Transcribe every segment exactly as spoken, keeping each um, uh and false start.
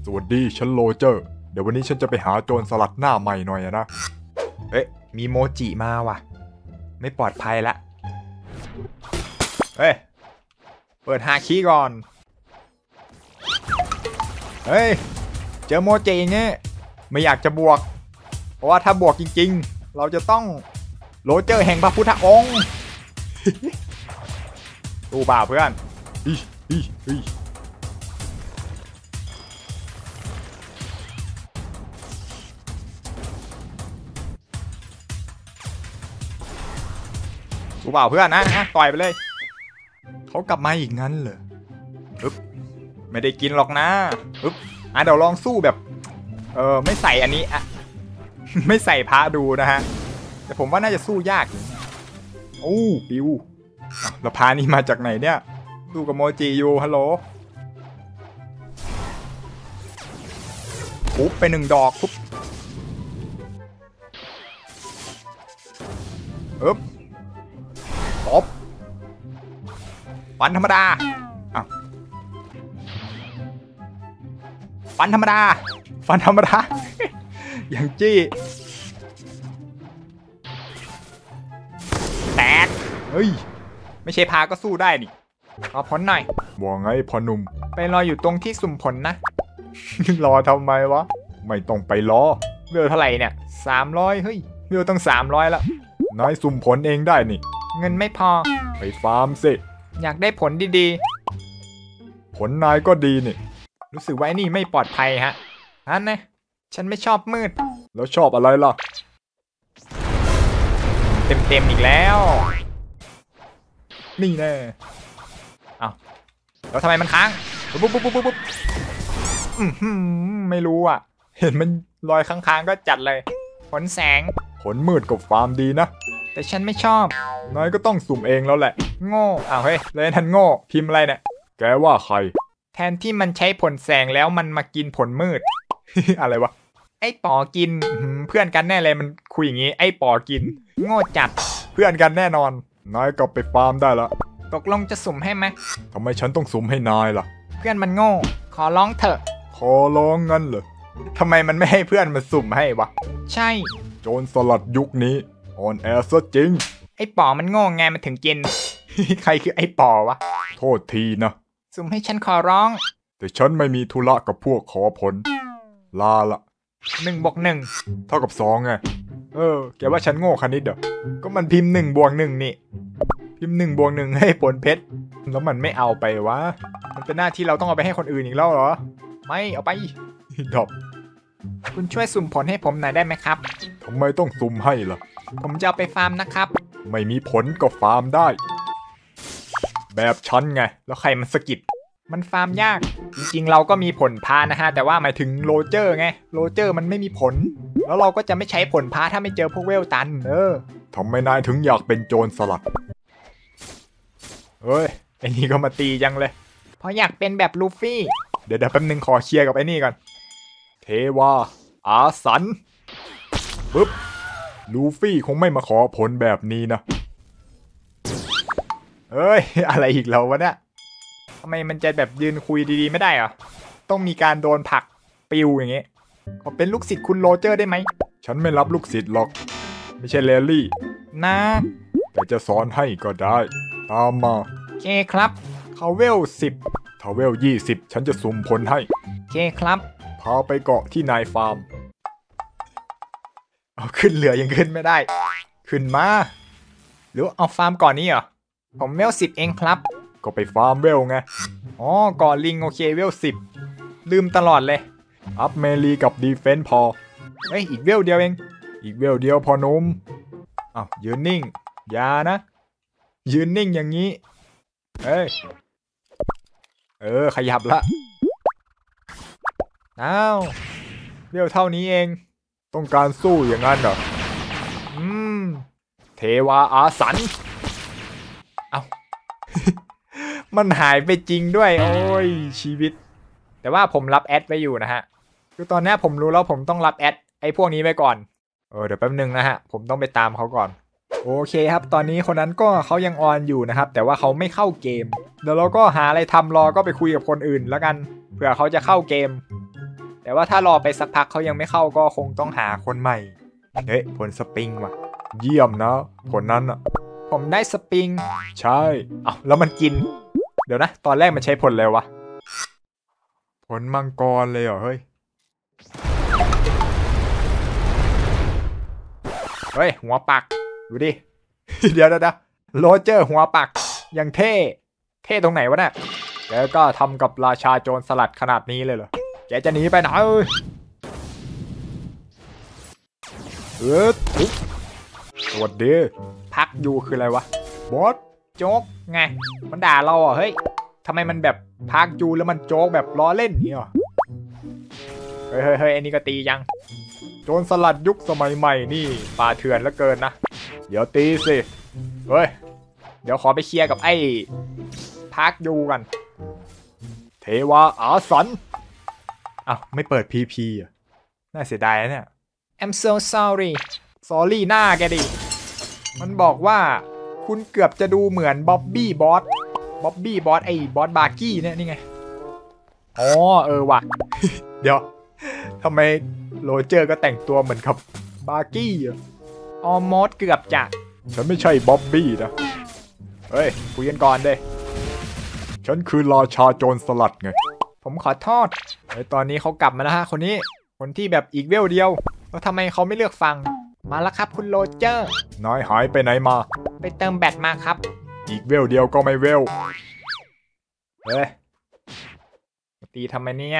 สวัสดีฉันโรเจอร์เดี๋ยววันนี้ฉันจะไปหาโจรสลัดหน้าใหม่หน่อยนะเอ๊ะมีโมจิมาว่ะไม่ปลอดภัยละเฮ้ยเปิดฮาคิก่อนเฮ้ยเจอโมจิอย่างเงี้ยไม่อยากจะบวกเพราะว่าถ้าบวกจริงๆเราจะต้องโรเจอร์แห่งพระพุทธองค์ ตู้บ่าเพื่อนอีอีอีตู้บ่าเพื่อนนะนะต่อยไปเลยเขากลับมาอีกงั้นเหรออึ๊บไม่ได้กินหรอกนะอึ๊บอ่ะเดี๋ยวลองสู้แบบเออไม่ใส่อันนี้อ่ะ ไม่ใส่พระดูนะฮะแต่ผมว่าน่าจะสู้ยากโอ้ปิวแล้วพานี่มาจากไหนเนี่ยสู้กับโมจิอยู่ฮัลโหลปุ๊บไปหนึ่งดอกปุ๊บอึ๊บตบฟันธรรมดาอ่ะฟันธรรมดาฟันธรรมดา อย่างจี้แตกเฮ้ยไม่ใช่พาก็สู้ได้นี่รอผลหน่อยว่าไงพอหนุ่มไปรออยู่ตรงที่สุ่มผลนะ รอทำไมวะไม่ต้องไปรอเวลเท่าไหร่เนี่ยสามร้อยเฮ้ยเวลต้องสามร้อยแล้วนายสุ่มผลเองได้นี่เงินไม่พอไปฟาร์มสิอยากได้ผลดีๆผลนายก็ดีนี่รู้สึกว่าไอ้นี่ไม่ปลอดภัยฮะนั่นนะฉันไม่ชอบมืดแล้วชอบอะไรล่ะเต็มๆอีกแล้วนี่แน่เอาแล้วทำไมมันค้างปุ๊บปุ๊บปุ๊บปุ๊บปุ๊บอืมไม่รู้อ่ะเห็นมันลอยค้างๆก็จัดเลยผลแสงผลมืดกับฟาร์มดีนะแต่ฉันไม่ชอบนายก็ต้องสุ่มเองแล้วแหละโง่อ้าวเฮ้ยเลยทันโง่พิมพ์อะไรเนี่ยแกว่าใครแทนที่มันใช้ผลแสงแล้วมันมากินผลมืด อะไรวะไอ้ปอกินเพื่อนกันแน่เลยมันคุยอย่างงี้ไอ้ปอกินโง่จัดเพื่อนกันแน่นอนนายกลับไปฟาร์มได้ละตกลงจะสุ่มให้ไหมทำไมฉันต้องสุ่มให้นายล่ะเพื่อนมันโง่ขอร้องเถอะขอร้องงั้นเหรอทำไมมันไม่ให้เพื่อนมาสุ่มให้วะใช่โจรสลัดยุคนี้ออนแอร์ซะจริงไอ้ปอมันโง่ไงมันถึงกิน ใครคือไอ้ปอวะโทษทีนะสุ่มให้ฉันขอร้องแต่ฉันไม่มีธุระกับพวกขอผลลาละหนึ่งบวกหนึ่งเท่ากับสองไงเออแกว่าฉันโง่คณิตเหรอก็มันพิมพ์หนึ่งบวกหนึ่งนี่พิมพ์หนึ่งบวกหนึ่งให้ผลเพชรแล้วมันไม่เอาไปวะมันเป็นหน้าที่เราต้องเอาไปให้คนอื่นอีกแล้วเหรอไม่เอาไปดอกคุณช่วยสุ่มผลให้ผมหน่อยได้ไหมครับทำไมต้องสุ่มให้ล่ะผมจะเอาไปฟาร์มนะครับไม่มีผลก็ฟาร์มได้แบบฉันไงแล้วใครมันสกิดมันฟาร์มยากจริงๆเราก็มีผลพานะฮะแต่ว่าหมายถึงโรเจอร์ไงโรเจอร์มันไม่มีผลแล้วเราก็จะไม่ใช้ผลพาถ้าไม่เจอพวกเวลตันเออทำไมนายถึงอยากเป็นโจรสลัดเฮ้ยไอ้นี่ก็มาตีจังเลยเพราะอยากเป็นแบบลูฟี่เดี๋ยวเดี๋ยวแป๊บนึงขอเคลียร์กับไอ้นี่ก่อนเทวาอาสันปึ๊บลูฟี่คงไม่มาขอผลแบบนี้นะเอ้ยอะไรอีกแล้ววะเนี่ยทำไมมันจะแบบยืนคุยดีๆไม่ได้เหรอต้องมีการโดนผลักปิวอย่างเงี้ยขอเป็นลูกศิษย์คุณโรเจอร์ได้ไหมฉันไม่รับลูกศิษย์หรอกไม่ใช่แลลี่นะแต่จะสอนให้ก็ได้ตามมาโอเคครับเขาเวลสิบถ้าเวลยี่สิบฉันจะสุ่มผลให้โอเคครับพาไปเกาะที่นายฟาร์มเอาขึ้นเรือยังขึ้นไม่ได้ขึ้นมาหรือเอาฟาร์มก่อนนี้เหรอผมเวลสิบเองครับก็ไปฟาร์มเวลไงอ๋อก่อนลิงโอเคเวลสิบลืมตลอดเลยอัพเมลีกับดีเฟนส์พอเฮ้ยอีกเวลเดียวเองอีกเวลเดียวพอนุ่มอ้าวยืนนิ่งอย่านะยืนนิ่งอย่างนี้เอ้ยเออขยับละอ้าวเวลเท่านี้เองต้องการสู้อย่างนั้นเหรออืมเทวาอาสันเอา มันหายไปจริงด้วยโอ้ยชีวิตแต่ว่าผมรับแอดไว้อยู่นะฮะคือตอนนี้ผมรู้แล้วผมต้องรับแอดไอ้พวกนี้ไว้ก่อนเออเดี๋ยวแป๊บนึงนะฮะผมต้องไปตามเขาก่อนโอเคครับตอนนี้คนนั้นก็เขายังออนอยู่นะครับแต่ว่าเขาไม่เข้าเกมเดี๋ยวเราก็หาอะไรทำรอก็ไปคุยกับคนอื่นแล้วกันเผื่อเขาจะเข้าเกมแต่ว่าถ้ารอไปสักพักเขายังไม่เข้าก็คงต้องหาคนใหม่เฮ้ยผลสปริงว่ะเยี่ยมนะผลนั้นอ่ะผมได้สปริงใช่อ้าวแล้วมันกินเดี๋ยวนะตอนแรกมันใช้ผลอะไรวะผลมังกรเลยเหรอเฮ้ยเฮ้ยหัวปักดูดิ เดี๋ยวเดี๋ยวโรเจอร์หัวปักยังเท่เท่ตรงไหนวะเนี่ยแกก็ทำกับราชาโจรสลัดขนาดนี้เลยเหรอแกจะหนีไปไหนเออสวัสดีพักอยู่คืออะไรวะบอสโจ๊กไงมันด่าเราอ่ะเฮ้ยทำไมมันแบบพักอยู่แล้วมันโจ๊กแบบล้อเล่นนี่หรอเฮ้ยเฮ้ยเฮ้ยอันนี้ก็ตียังโจรสลัดยุคสมัยใหม่นี่ป่าเถื่อนเหลือเกินนะเดี๋ยวตีสิเฮ้ยเดี๋ยวขอไปเคลียร์กับไอ้พักอยู่กันเทวาอาสันอ้าวไม่เปิด พี พี อ่ะน่าเสียดายนะเนี่ย I'm so sorry sorry หน้าแกดิมันบอกว่าคุณเกือบจะดูเหมือนบ๊อบบี้บอสบ๊อบบี้บอสไอ้บอสบาร์กี้เนี่ยนี่ไงอ๋อเออว่ะ เดี๋ยวทำไมโรเจอร์ก็แต่งตัวเหมือนกับบาร์กี้อ่ะออมอสเกือบจะฉันไม่ใช่บ๊อบบี้นะเฮ้ยคุยกันก่อนเด้ฉันคือราชาโจรสลัดไงผมขอโทษไอ้ตอนนี้เขากลับมาแล้วฮะคนนี้คนที่แบบอีกเวลเดียวแล้วทำไมเขาไม่เลือกฟังมาแล้วครับคุณโรเจอร์นายหายไปไหนมาไปเติมแบตมาครับอีกเวลเดียวก็ไม่เวลเฮ้ยตีทำไมเนี่ย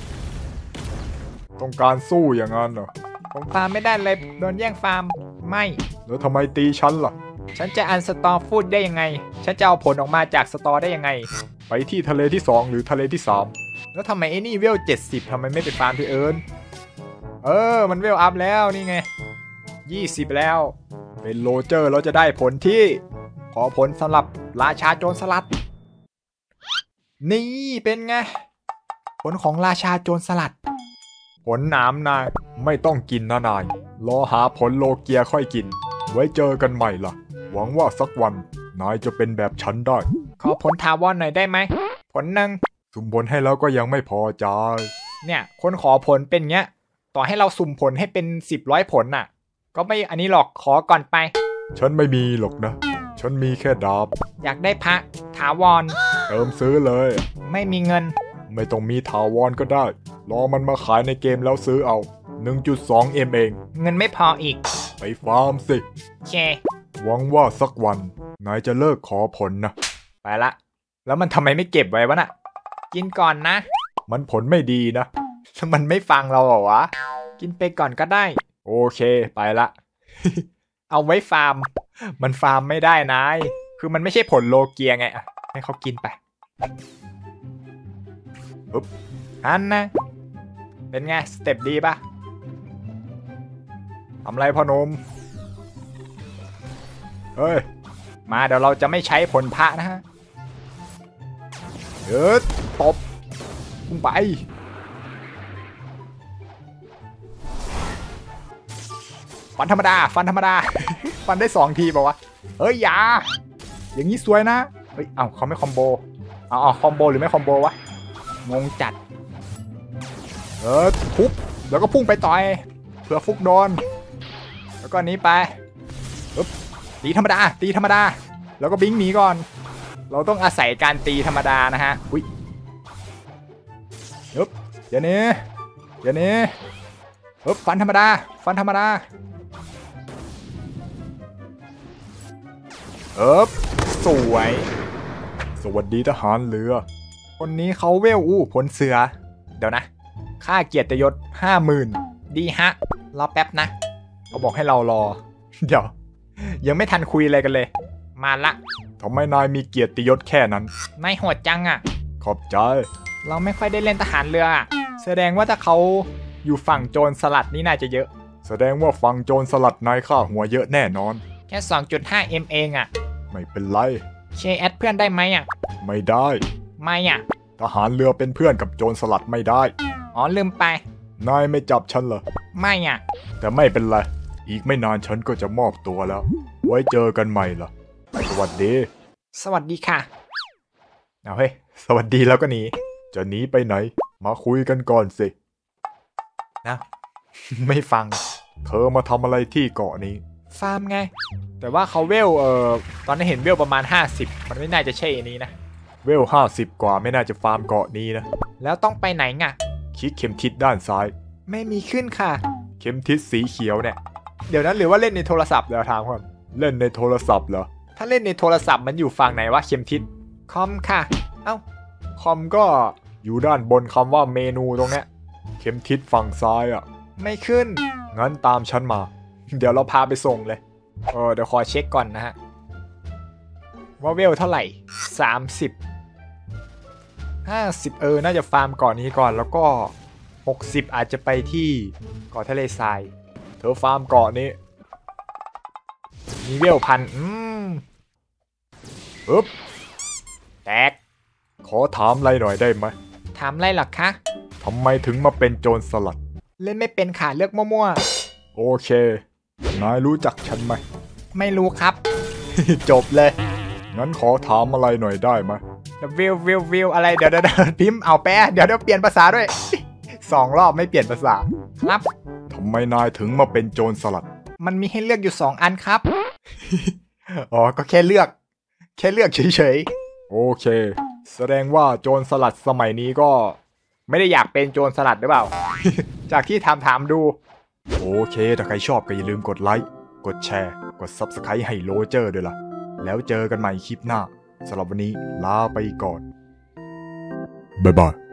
ต้องการสู้อย่างนั้นเหรอผมฟาร์มไม่ได้เลยโดนแย่งฟาร์มไม่แล้วทำไมตีฉันล่ะฉันจะอันสตอร์ฟูดได้ยังไงฉันจะเอาผลออกมาจากสตอร์ได้ยังไงไปที่ทะเลที่สองหรือทะเลที่สามแล้วทำไมไอ้นี่เวลเจ็ดสิบทำไมไม่ไปฟาร์มที่เอิร์นเออมันเวลอัพแล้วนี่ไงยี่สิบแล้วเป็นโรเจอร์เราจะได้ผลที่ขอผลสำหรับราชาโจรสลัดนี่เป็นไงผลของราชาโจรสลัดผลหนามนายไม่ต้องกินนะนายรอหาผลโลเกียค่อยกินไว้เจอกันใหม่ล่ะหวังว่าสักวันนายจะเป็นแบบฉันได้ขอผลทาวอนหน่อยได้ไหมผลหนึ่งสุ่มผลให้แล้วก็ยังไม่พอใจเนี่ยคนขอผลเป็นเงี้ยต่อให้เราสุ่มผลให้เป็นสิบร้อยผลน่ะก็ไม่อันนี้หรอกขอก่อนไปฉันไม่มีหรอกนะฉันมีแค่ดาบอยากได้พระถาวรเติมซื้อเลยไม่มีเงินไม่ต้องมีถาวรก็ได้รอมันมาขายในเกมแล้วซื้อเอา หนึ่งจุดสอง เอ็ม เองเงินไม่พออีกไปฟาร์มสิเคหวังว่าสักวันนายจะเลิกขอผลนะไปละแล้วมันทำไมไม่เก็บไว้วะน่ะกินก่อนนะมันผลไม่ดีนะมันไม่ฟังเราเหรอวะกินไปก่อนก็ได้โอเคไปละ เอาไว้ฟาร์มมันฟาร์มไม่ได้นายคือมันไม่ใช่ผลโลเกียไงอ่ะให้เขากินไปปุ๊บอันนะเป็นไงสเต็ปดีปะทำไรพ่อหนุ่มเฮ้ยมาเดี๋ยวเราจะไม่ใช้ผลพระนะฮะเออตบพุ่งไปฟันธรรมดาฟันธรรมดา ฟันได้สองทีป่าวะเฮ้ยอย่าอย่างนี้สวยนะเฮ้ยเอ้าเขาไม่คอมโบเอาเอาคอมโบหรือไม่คอมโบวะงงจัดเออทุบแล้วก็พุ่งไปต่อยเพื่อฟุกโดนแล้วก็นี้ไปปึ๊บตีธรรมดาตีธรรมดาแล้วก็บิงหนีก่อนเราต้องอาศัยการตีธรรมดานะฮะอุ้ยปึ๊บเดี๋ยวนี้เดี๋ยวนี้ปึ๊บฟันธรรมดาฟันธรรมดาเอ๊บสวยสวัสดีทหารเรือคนนี้เขาเวลอู้ผลเสือเดี๋ยวนะค่าเกียรติยศห้าหมื่นดีฮะรอแป๊บนะเขาบอกให้เรารอเดี๋ยวยังไม่ทันคุยอะไรกันเลยมาละทำไมนายมีเกียรติยศแค่นั้นนายโหดจังอ่ะขอบใจเราไม่ค่อยได้เล่นทหารเรือแสดงว่าถ้าเขาอยู่ฝั่งโจรสลัดนี่น่าจะเยอะแสดงว่าฝั่งโจรสลัดนายค่าหัวเยอะแน่นอนแค่ สองจุดห้า เอ็ม เองอ่ะไม่เป็นไรเชแอดเพื่อนได้ไหมอ่ะไม่ได้ไม่อ่ะทหารเรือเป็นเพื่อนกับโจรสลัดไม่ได้อ๋อลืมไปนายไม่จับฉันเหรอไม่อ่ะแต่ไม่เป็นไรอีกไม่นานฉันก็จะมอบตัวแล้วไว้เจอกันใหม่ล่ะสวัสดีสวัสดีค่ะเอาเฮ้ยสวัสดีแล้วก็หนีจะหนีไปไหนมาคุยกันก่อนสินะ ไม่ฟังเธอมาทำอะไรที่เกาะนี้ฟาร์มไงแต่ว่าเขาเวลเอ่อตอนนี้เห็นเวลประมาณห้าสิบมันไม่น่าจะใช่อันนี้นะเวลห้าสิบกว่าไม่น่าจะฟาร์มเกาะนี้นะแล้วต้องไปไหนไงคลิกเข็มทิศด้านซ้ายไม่มีขึ้นค่ะเข็มทิศสีเขียวเนี่ยเดี๋ยวนั้นหรือว่าเล่นในโทรศัพท์เดี๋ยวถามก่อนเล่นในโทรศัพท์เหรอถ้าเล่นในโทรศัพท์มันอยู่ฝั่งไหนวะเข็มทิศคอมค่ะเอ้าคอมก็อยู่ด้านบนคำว่าเมนูตรงเนี้ยเข็มทิศฝั่งซ้ายอ่ะไม่ขึ้นงั้นตามฉันมาเดี๋ยวเราพาไปส่งเลยเออเดี๋ยวขอเช็คก่อนนะฮะว่าเวลเท่าไหร่สามสิบ ห้าสิบเออน่าจะฟาร์มเกาะนี้ก่อนแล้วก็หกสิบอาจจะไปที่เกาะทะเลทรายเธอฟาร์มเกาะนี้มีเวลพันอืมปึ๊บแตกขอถามอะไรหน่อยได้ไหมถามอะไรหรอคะทำไมถึงมาเป็นโจรสลัดเล่นไม่เป็นค่ะเลือกมั่วๆโอเคนายรู้จักฉันไหมไม่รู้ครับ จบเลยงั้นขอถามอะไรหน่อยได้ไหมวิววิววิวอะไรเดี๋ยวเดี๋ยวพิมพ์เอาแปะเดี๋ยวเดี๋ยวเปลี่ยนภาษาด้วย สองรอบไม่เปลี่ยนภาษาครับทำไมนายถึงมาเป็นโจรสลัดมันมีให้เลือกอยู่สองอันครับ อ๋อก็แค่เลือกแค่เลือกเฉยๆโอเคแสดงว่าโจรสลัดสมัยนี้ก็ไม่ได้อยากเป็นโจรสลัดหรือเปล่า จากที่ถามถามดูโอเคถ้าใครชอบก็อย่าลืมกดไลค์กดแชร์กด ซับสไครบ์ ให้โรเจอร์ด้วยล่ะแล้วเจอกันใหม่คลิปหน้าสำหรับวันนี้ลาไปก่อนบ๊ายบาย